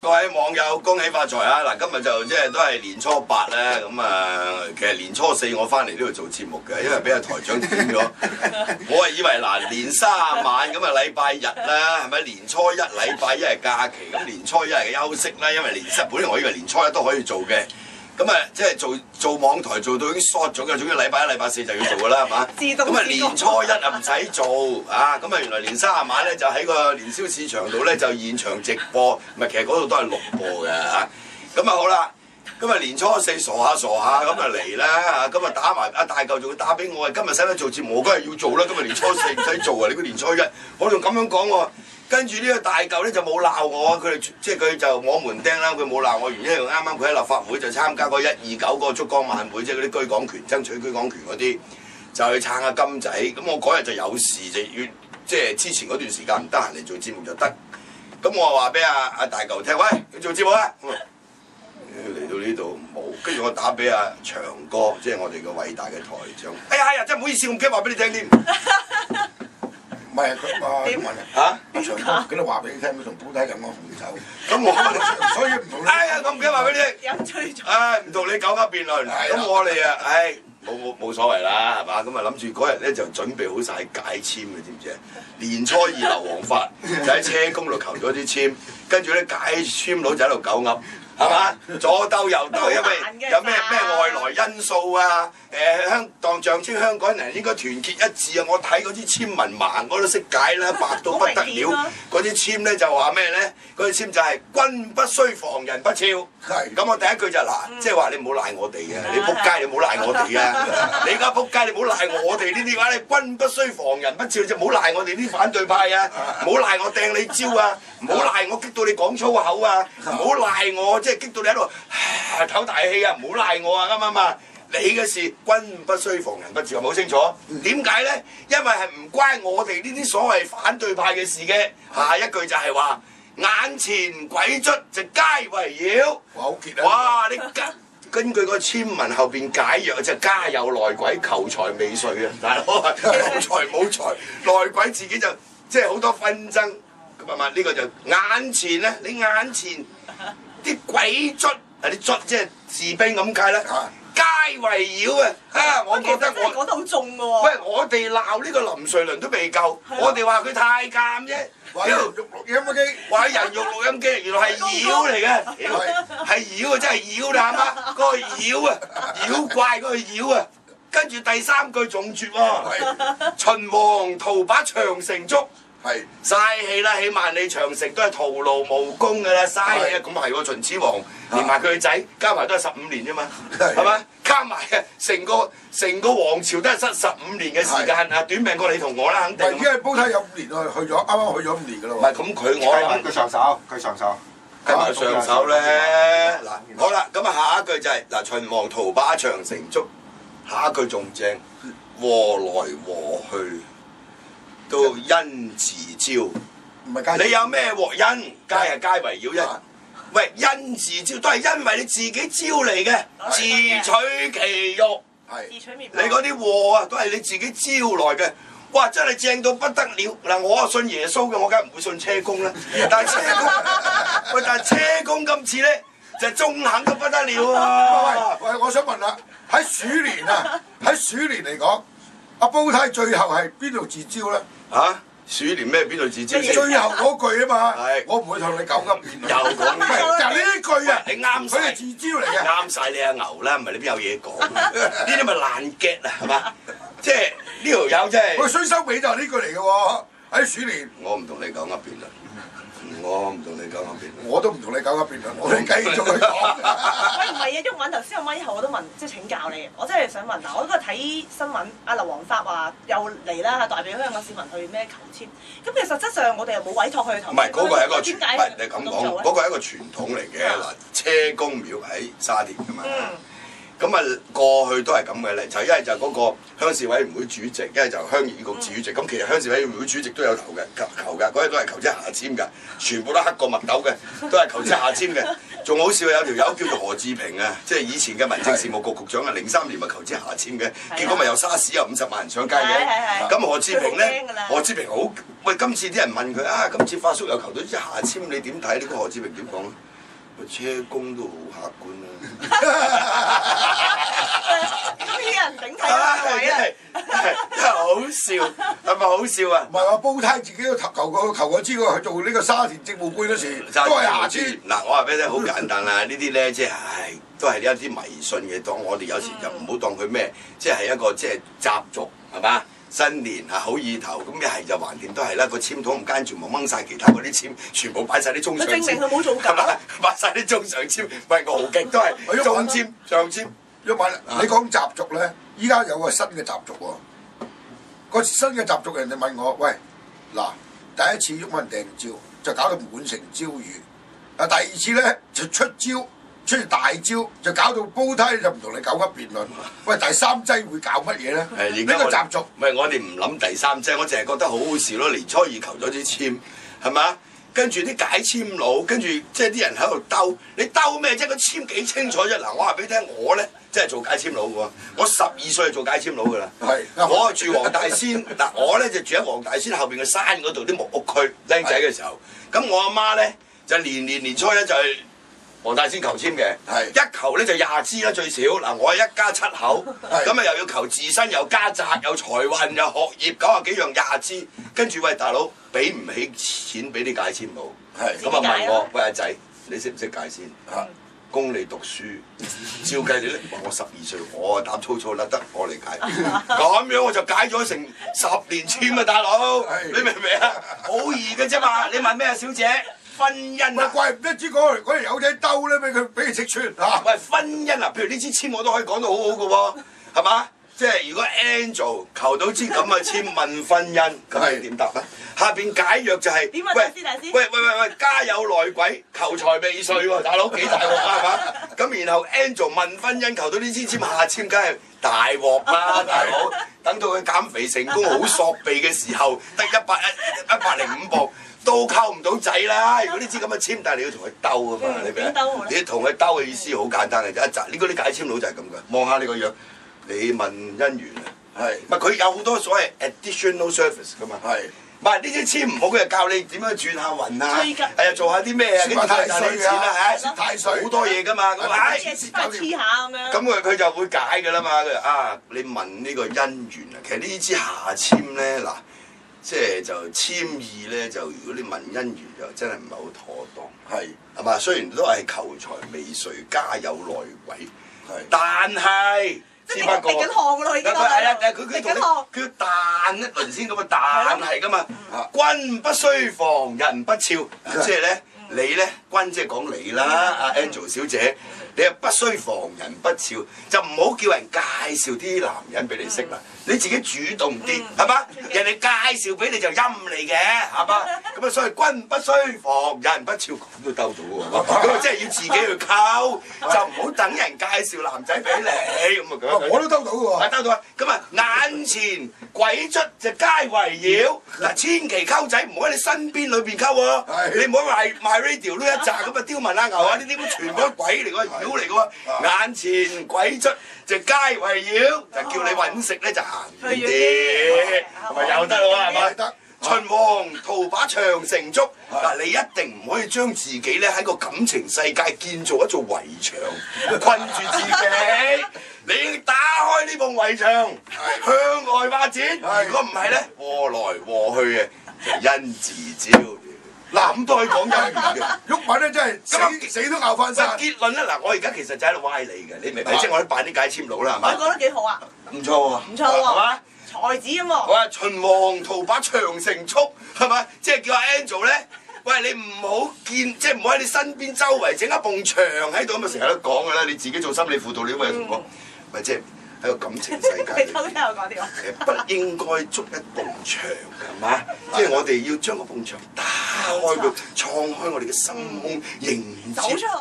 各位網友恭喜發財啊！嗱，今日就即係都係年初8咧，咁其實年初4我翻嚟呢度做節目嘅，因為俾阿台長點咗，我係以為嗱年30晚咁啊禮拜日啦，係咪年初1禮拜1係假期，咁年初1係休息啦，因為年初本來我以為年初1都可以做嘅。咁即係做網台做到已經 short 咗嘅，總之禮拜1、禮拜4就要做㗎啦，係嘛？咁年初1啊唔使做啊，咁原來年30晚咧就喺個年宵市場度咧就現場直播，唔係其實嗰度都係錄播嘅嚇。咁好啦，咁年初4傻下咁嚟啦，咁打埋阿大嚿仲要打俾我，今日使唔使做節目？我梗係要做啦，今日年初4唔使做啊！你個年初1，我仲咁樣講喎。跟住呢個大嚿咧就冇鬧我，佢就摸門釘啦，佢冇鬧我，原因係啱啱佢喺立法會就參加嗰129嗰個燭光晚會，即係嗰啲居港權爭取居港權嗰啲，就去撐下金仔。咁我嗰日就有事，就要即係之前嗰段時間唔得閒嚟做節目就得。咁我話俾阿大嚿聽，喂，你做節目啊？嚟到呢度冇，跟住我打俾阿長哥，即係我哋個偉大嘅台長。哎呀，真係唔好意思，我唔記得話俾你聽添。 唔係佢話點啊？阿長哥，佢哋話俾你聽，佢同煲底飲個紅酒。咁我所以唔同你。哎呀，我唔記得話俾你聽。飲醉咗。唉，唔同你搞噏辯論。咁我哋啊，冇所謂啦，係嘛？咁諗住嗰日咧就準備好晒解簽嘅，知唔知啊？年初2劉皇發就喺車公度求咗啲簽，跟住咧解簽佬就喺度狗噏。係嘛？左兜右兜，因為有咩外來因素啊？當象徵香港人應該團結一致啊！我睇嗰啲簽文盲我都識解啦，白到不得了。嗰啲簽咧就話咩咧？嗰啲簽就係君不須防人不肖。係。咁我第一句就嗱，即係話你唔好賴我哋嘅，你仆街你唔好賴我哋嘅，你而家仆街你唔好賴我哋呢啲話，你君不須防人不肖就唔好賴我哋啲反對派啊！唔好賴我掟你蕉啊！唔好賴我激到你講粗口啊！唔好賴我。即係激到你喺度唞大氣啊！唔好賴我啊！啱唔啱啊？你嘅事君不須防人不肖，好清楚？點解咧？因為係唔關我哋呢啲所謂反對派嘅事嘅。下一句就係話眼前鬼卒就皆為妖。好結啊！哇！你根據個簽文後邊解藥就家有內鬼，求財未遂啊！大佬有財冇財，內鬼自己就即係好多紛爭咁啊嘛！呢個就眼前咧，你眼前。啲鬼卒啲卒即係士兵咁解啦，皆為妖啊！我覺得我講得好重㗎喎。喂，我哋鬧呢個林瑞麟都未夠，我哋話佢太監啫。話人肉錄音機，話人肉錄音機，原來係妖嚟嘅，係妖啊！真係妖啦，係嘛？嗰個妖啊，妖怪嗰個妖啊！跟住第3句仲絕喎，秦王圖把長城築。係嘥氣啦，起碼你長城都係徒勞無功㗎啦，嘥氣啊！咁係喎，秦始皇連埋佢個仔加埋都係15年啫嘛，係嘛？加埋啊，成個皇朝都係15年嘅時間啊，短命過你同我啦，肯定。因為煲呔有5年啊，去咗啱啱去咗5年㗎啦喎。唔係咁我諗佢上手，計埋上手咧。嗱，好啦，咁下一句就係嗱，秦王圖把長城築，下一句仲正，禍來禍去。都因自招，你有咩禍因？皆係皆為妖因。喂，因自招都係因為你自己招嚟嘅，自取其辱。係，你嗰啲禍啊，都係你自己招來嘅。哇，真係正到不得了！嗱，我啊信耶穌嘅，我梗係唔會信車公啦。但係車公今次咧就中肯到不得了啊！喂，我想問啦，喺鼠年啊，喺鼠年嚟講，阿煲呔最後係邊度自招咧？嚇！鼠年咩邊度自招？最後嗰句啊嘛，我唔會同你狗噏辯論。又講咩？就呢句啊，你啱晒。佢係自招嚟嘅。啱晒你阿牛啦，唔係你邊有嘢講？呢啲咪爛 get 啊，係嘛？即係呢條友真係。佢衰收尾就係呢句嚟嘅喎，喺鼠年。我唔同你狗噏辯論。我唔同你狗噏辯論。我都唔同你狗噏辯論。我哋繼續去講。 喂，唔係啊，毓民頭先我咪後我都問，即係請教你。我真係想問嗱，我嗰日睇新聞，阿劉皇發話又嚟啦，代表香港市民去咩求簽。咁其實實質上我哋又冇委託佢去投。唔係嗰個係一個傳，唔係你咁講，嗰個係一個傳統嚟嘅嗱，車公廟喺沙田㗎嘛。咁啊過去都係咁嘅咧，就一係就嗰個鄉事委員會主席，一係就鄉議局主席。咁其實鄉事委員會主席都有求㗎，嗰啲都係求之下簽㗎，全部都黑過墨斗嘅，都係求之下簽嘅。仲好笑有條友叫做何志平啊，即係以前嘅民政事務局局長啊，03年咪求之下簽嘅，結果咪有沙士有50萬人上街嘅。咁何志平咧，何志平好喂，今次啲人問佢啊，今次發叔又求到之下簽，你點睇？呢個何志平點講咧？ 車工都好客觀啦。 咁啲人頂睇個位啦， 真係好笑，係咪好笑啊？ 唔係話煲呔自己都求過知過去做呢個沙田政務官嗰時，都係下村。 嗱，我話俾你聽，好簡單啦，呢啲咧即係唉，都係一啲迷信嘅，當我哋有時就唔好當佢咩，即係一個即係習俗係嘛？新年啊好意頭，咁一係就橫掂都係啦，個籤筒唔間全部掹晒其他嗰啲籤，全部擺晒啲中上籤。 佢證明佢冇做假， 擺晒啲中上籤，唔係我極都係中籤、上籤。 因為你講習俗咧，依家有個新嘅習俗喎。個新嘅習俗，人哋問我：喂，嗱，第一次鬱文訂招，就搞到滿城招雨。啊，第二次咧就出大招，就搞到煲呔就唔同你九級辯論。喂，第三劑會搞乜嘢咧？呢個習俗， 唔係我哋唔諗第三劑，我淨係覺得好好笑咯。年初二求咗啲籤，係嘛？跟住啲解籤佬，跟住即係啲人喺度兜，你兜咩啫？個籤幾清楚啫！嗱，我話俾你聽，我咧即係做解籤佬嘅喎，我12歲就做解籤佬㗎啦。係，我住黃大仙，嗱我咧就住喺黃大仙後邊嘅山嗰度啲木屋區，僆仔嘅時候，咁我阿媽咧就年初一就係黃大仙求籤嘅，一求咧就20支啦最少。嗱，我係一家7口，咁啊又要求自身有家宅、有財運、有學業，90幾樣20支。跟住喂大佬，俾唔起錢俾啲解籤佬，咁啊問我喂阿仔，你識唔識解先？供你讀書，照計你咧話我12歲，我膽粗粗甩得我嚟解，咁樣我就解咗成10年籤啊大佬，你明唔明啊？好易嘅啫嘛，你問咩啊小姐？婚姻啊， 怪唔得知嗰條友仔兜咧，俾佢識穿嚇。 喂，婚姻啊，譬如呢支籤我都可以講到好好嘅喎，係嘛？即係如果 Angel 求到支咁嘅籤問婚姻，咁你點答啊？下邊解約就係點問大師大師？ 喂，家有內鬼，求財未遂喎，大佬幾大鑊啊？係嘛？咁然後 Angel 問婚姻，求到呢支籤下籤，梗係大鑊啦，大佬！等到佢減肥成功，好索鼻嘅時候，得105磅。都溝唔到仔啦！如果呢支咁嘅籤，但係你要同佢兜啊嘛，你明唔明？你同佢兜嘅意思好簡單嘅啫，呢個啲解籤佬就係咁嘅。望下你個樣，你問姻緣啊，唔係佢有好多所謂 additional service 噶嘛，唔係呢支籤唔好，佢就教你點樣轉下運啊，係啊做下啲咩啊，跟住賺啲錢啊，太歲好多嘢噶嘛，咁唉， 黐下咁樣。 咁佢就會解㗎啦嘛，佢啊你問呢個姻緣啊，其實呢支下籤咧嗱。即係就籤意咧，就如果你問姻緣就真係唔係好妥當，係嘛？雖然都係求財未遂，家有內鬼，但係只不過滴緊汗㗎咯，已經。 係啊，佢要彈一輪先咁啊，彈係㗎嘛。君不須防人不肖，即係咧你咧君即係講你啦，阿 Angel 小姐。你又不須防人不肖，就唔好叫人介紹啲男人俾你識啦。你自己主動啲，係嘛？人哋介紹俾你就陰你嘅，係嘛？咁啊，所以君不須防人不肖，咁都兜到喎。咁啊，即係要自己去溝，就唔好等人介紹男仔俾你咁啊。 我都兜到喎。 兜到啊！咁啊，眼前鬼卒就皆圍繞。嗱，千祈溝仔唔好喺你身邊裏邊溝喎。你唔好話賣 radio 呢一紮咁啊，刁民啊牛啊，呢啲咁全部都鬼嚟㗎。嚟嘅喎，眼前鬼卒就皆圍繞，就叫你揾食咧就行遠啲，係咪又得咯？係咪？得。秦王圖把長城築，嗱你一定唔可以將自己咧喺個感情世界建造一座圍牆，困住自己。你打開呢埲圍牆，向外發展。如果唔係咧，禍來禍去嘅就因自招。嗱咁都可以講姻緣嘅， 鬱文咧真係死都咬翻晒。 結論咧嗱，我而家其實就喺度歪你嘅，你明唔明？即係我都扮啲解籤佬啦，係嘛？ 我覺得幾好啊！ 唔錯喎， 唔錯喎，係嘛？ 才子咁喎。 我話秦王圖把長城築，係咪？即係叫阿 Angel 咧，喂你唔好見，即係唔好喺你身邊周圍整一埲牆喺度，咁啊成日都講㗎啦。你自己做心理輔導，你會同我，咪即係。喺個感情世界， 你偷聽我講啲話， 不應該築一埲牆，係嘛？即係我哋要將嗰埲牆打開佢，敞開我哋嘅心胸，迎接。